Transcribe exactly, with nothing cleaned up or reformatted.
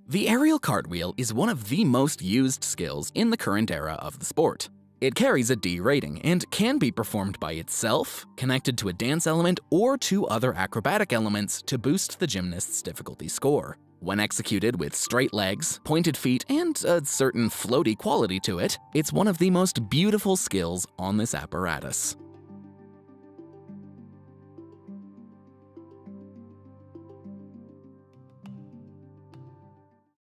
The aerial cartwheel is one of the most used skills in the current era of the sport. It carries a D rating and can be performed by itself, connected to a dance element, or to other acrobatic elements to boost the gymnast's difficulty score. When executed with straight legs, pointed feet, and a certain floaty quality to it, it's one of the most beautiful skills on this apparatus.